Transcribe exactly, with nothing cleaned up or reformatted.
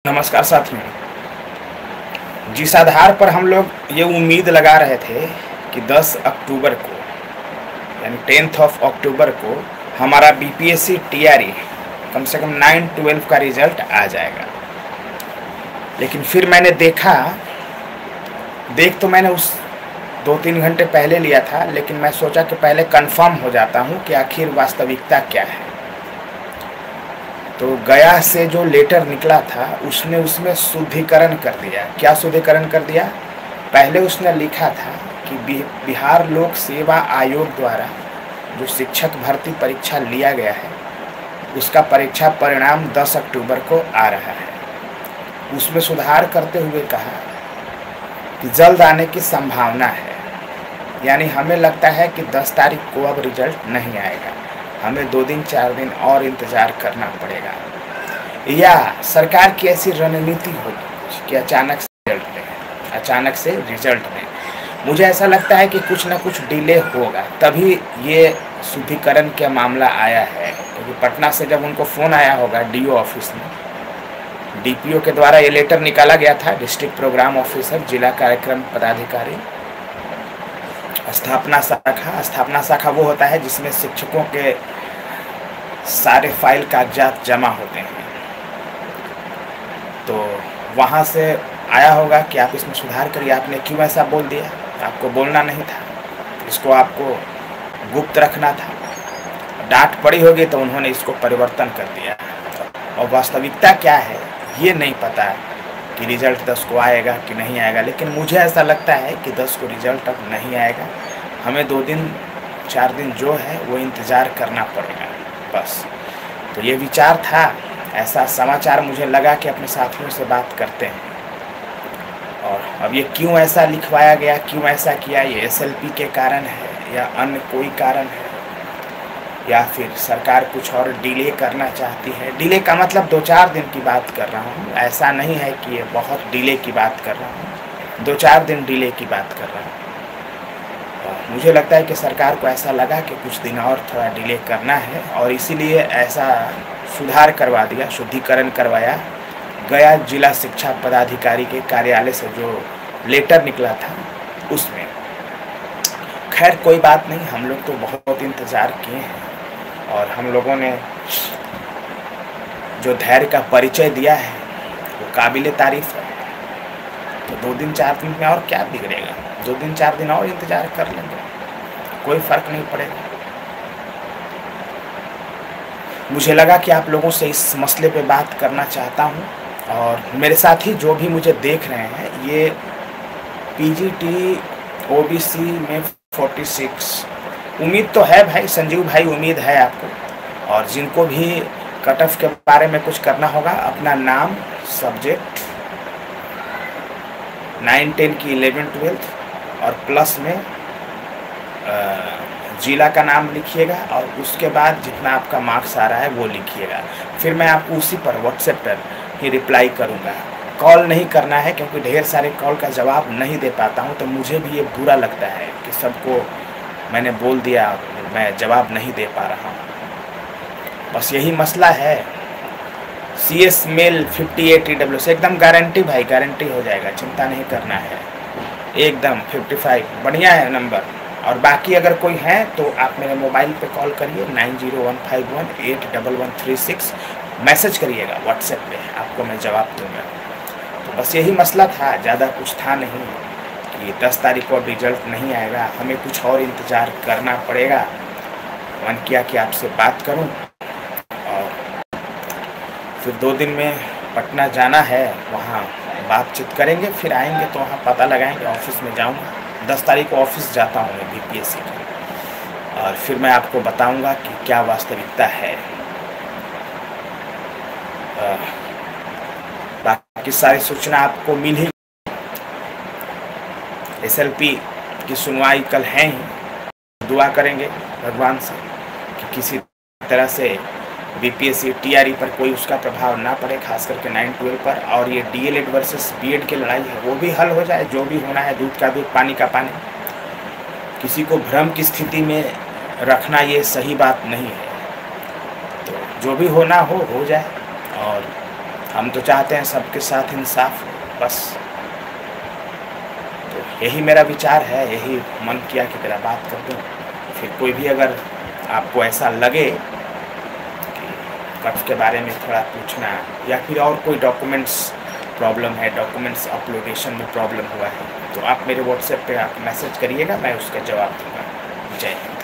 नमस्कार साथियों। जिस आधार पर हम लोग ये उम्मीद लगा रहे थे कि दस अक्टूबर को यानी टेंथ ऑफ अक्टूबर को हमारा बीपीएससी टीआरई कम से कम नाइन ट्वेल्व का रिजल्ट आ जाएगा, लेकिन फिर मैंने देखा देख तो मैंने उस दो तीन घंटे पहले लिया था, लेकिन मैं सोचा कि पहले कंफर्म हो जाता हूँ कि आखिर वास्तविकता क्या है। तो गया से जो लेटर निकला था उसने उसमें शुद्धिकरण कर दिया। क्या शुद्धिकरण कर दिया? पहले उसने लिखा था कि बिहार लोक सेवा आयोग द्वारा जो शिक्षक भर्ती परीक्षा लिया गया है उसका परीक्षा परिणाम दस अक्टूबर को आ रहा है। उसमें सुधार करते हुए कहा कि जल्द आने की संभावना है, यानी हमें लगता है कि दस तारीख को अब रिजल्ट नहीं आएगा, हमें दो दिन चार दिन और इंतज़ार करना पड़ेगा। या सरकार की ऐसी रणनीति होगी कि अचानक से रिजल्ट दें अचानक से रिजल्ट दें मुझे ऐसा लगता है कि कुछ ना कुछ डिले होगा, तभी ये शुद्धिकरण का मामला आया है। क्योंकि तो पटना से जब उनको फ़ोन आया होगा डीओ ऑफिस में, डीपीओ के द्वारा ये लेटर निकाला गया था, डिस्ट्रिक्ट प्रोग्राम ऑफिसर जिला कार्यक्रम पदाधिकारी स्थापना शाखा। स्थापना शाखा वो होता है जिसमें शिक्षकों के सारे फाइल कागजात जमा होते हैं। तो वहाँ से आया होगा कि आप इसमें सुधार करिए, आपने क्यों ऐसा बोल दिया, आपको बोलना नहीं था, इसको आपको गुप्त रखना था। डांट पड़ी होगी तो उन्होंने इसको परिवर्तन कर दिया। और वास्तविकता क्या है ये नहीं पता कि रिज़ल्ट दस को आएगा कि नहीं आएगा, लेकिन मुझे ऐसा लगता है कि दस को रिज़ल्ट अब नहीं आएगा। हमें दो दिन चार दिन जो है वो इंतज़ार करना पड़ेगा बस। तो ये विचार था, ऐसा समाचार मुझे लगा कि अपने साथियों से बात करते हैं। और अब ये क्यों ऐसा लिखवाया गया, क्यों ऐसा किया, ये एसएलपी के कारण है या अन्य कोई कारण है, या फिर सरकार कुछ और डिले करना चाहती है। डिले का मतलब दो चार दिन की बात कर रहा हूँ, ऐसा नहीं है कि ये बहुत डिले की बात कर रहा हूँ, दो चार दिन डिले की बात कर रहा हूँ। और मुझे लगता है कि सरकार को ऐसा लगा कि कुछ दिन और थोड़ा डिले करना है और इसीलिए ऐसा सुधार करवा दिया, शुद्धिकरण करवाया। गया जिला शिक्षा पदाधिकारी के कार्यालय से जो लेटर निकला था उसमें। खैर कोई बात नहीं, हम लोग तो बहुत इंतज़ार किए हैं और हम लोगों ने जो धैर्य का परिचय दिया है वो काबिले तारीफ है। तो दो दिन चार दिन में और क्या बिगड़ेगा, दो दिन चार दिन और इंतज़ार कर लेंगे, कोई फ़र्क नहीं पड़ेगा। मुझे लगा कि आप लोगों से इस मसले पे बात करना चाहता हूँ। और मेरे साथी जो भी मुझे देख रहे हैं, ये पीजीटी ओबीसी में छियालीस उम्मीद तो है भाई, संजीव भाई उम्मीद है आपको। और जिनको भी कट ऑफ के बारे में कुछ करना होगा, अपना नाम, सब्जेक्ट, नाइन टेन की इलेवन ट्वेल्थ और प्लस में जिला का नाम लिखिएगा और उसके बाद जितना आपका मार्क्स आ रहा है वो लिखिएगा। फिर मैं आपको उसी पर व्हाट्सएप पर ही रिप्लाई करूँगा। कॉल नहीं करना है क्योंकि ढेर सारे कॉल का जवाब नहीं दे पाता हूँ, तो मुझे भी ये बुरा लगता है कि सबको मैंने बोल दिया, मैं जवाब नहीं दे पा रहा हूँ। बस यही मसला है। C S mail fifty eight E W से एकदम गारंटी भाई, गारंटी हो जाएगा, चिंता नहीं करना है, एकदम फिफ्टी फाइव बढ़िया है नंबर। और बाकी अगर कोई है तो आप मेरे मोबाइल पे कॉल करिए nine zero one five one eight one one three six, message करिएगा व्हाट्सएप पे, आपको मैं जवाब दूँगा। तो बस यही मसला था, ज़्यादा कुछ था नहीं कि दस तारीख को रिजल्ट नहीं आएगा, हमें कुछ और इंतज़ार करना पड़ेगा। मन किया कि आपसे बात करूं और फिर दो दिन में पटना जाना है, वहां बातचीत करेंगे, फिर आएंगे तो वहां पता लगाएंगे। ऑफिस में जाऊंगा, दस तारीख को ऑफिस जाता हूं मैं बीपीएससी का, और फिर मैं आपको बताऊंगा कि क्या वास्तविकता है। बाकी सारी सूचना आपको मिल ही, एसएलपी की सुनवाई कल है ही। दुआ करेंगे भगवान से कि किसी तरह से बीपीएससी टीआरई पर कोई उसका प्रभाव ना पड़े, खास करके नाइन ट्वेल्व पर। और ये डीएलएड वर्सेस बीएड की लड़ाई है वो भी हल हो जाए, जो भी होना है, दूध का दूध पानी का पानी। किसी को भ्रम की स्थिति में रखना ये सही बात नहीं है। तो जो भी होना हो हो जाए और हम तो चाहते हैं सबके साथ इंसाफ हो, बस। तो यही मेरा विचार है, यही मन किया कि तेरा बात कर दूँ। फिर कोई भी अगर आपको ऐसा लगे कि कर्ज के बारे में थोड़ा पूछना, या फिर और कोई डॉक्यूमेंट्स प्रॉब्लम है, डॉक्यूमेंट्स अपलोडेशन में प्रॉब्लम हुआ है, तो आप मेरे व्हाट्सएप पे आप मैसेज करिएगा, मैं उसका जवाब दूँगा। जय हिंद।